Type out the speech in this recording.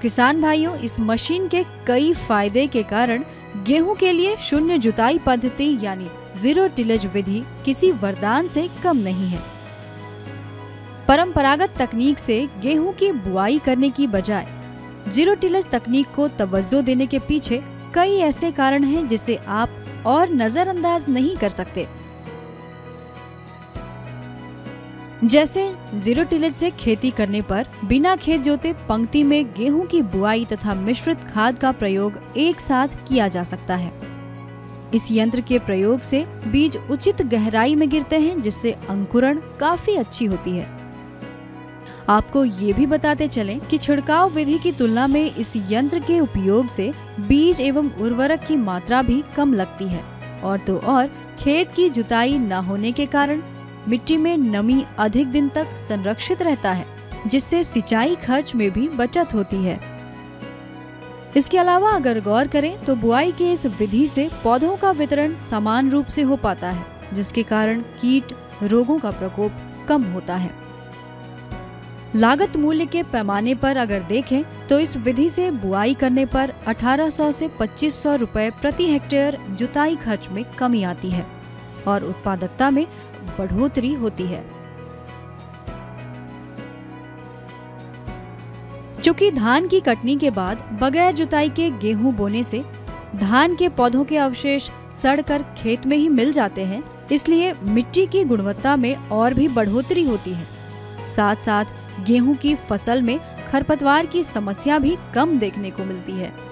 किसान भाइयों, इस मशीन के कई फायदे के कारण गेहूं के लिए शून्य जुताई पद्धति यानी जीरो टिलेज विधि किसी वरदान से कम नहीं है। परंपरागत तकनीक से गेहूं की बुआई करने की बजाय जीरो टिलेज तकनीक को तवज्जो देने के पीछे कई ऐसे कारण हैं जिसे आप और नजरअंदाज नहीं कर सकते। जैसे जीरो टिलेज से खेती करने पर बिना खेत जोते पंक्ति में गेहूं की बुआई तथा मिश्रित खाद का प्रयोग एक साथ किया जा सकता है। इस यंत्र के प्रयोग से बीज उचित गहराई में गिरते हैं, जिससे अंकुरण काफी अच्छी होती है। आपको ये भी बताते चलें कि छिड़काव विधि की तुलना में इस यंत्र के उपयोग से बीज एवं उर्वरक की मात्रा भी कम लगती है और तो और खेत की जुताई न होने के कारण मिट्टी में नमी अधिक दिन तक संरक्षित रहता है, जिससे सिंचाई खर्च में भी बचत होती है। इसके अलावा अगर गौर करें तो बुआई के इस विधि से पौधों का वितरण समान रूप से हो पाता है, जिसके कारण कीट रोगों का प्रकोप कम होता है। लागत मूल्य के पैमाने पर अगर देखें तो इस विधि से बुआई करने पर 1800 से 2500 रुपए प्रति हेक्टेयर जुताई खर्च में कमी आती है और उत्पादकता में बढ़ोतरी होती है। चूंकि धान की कटनी के बाद बगैर जुताई के गेहूं बोने से धान के पौधों के अवशेष सड़कर खेत में ही मिल जाते हैं, इसलिए मिट्टी की गुणवत्ता में और भी बढ़ोतरी होती है। साथ साथ गेहूं की फसल में खरपतवार की समस्या भी कम देखने को मिलती है।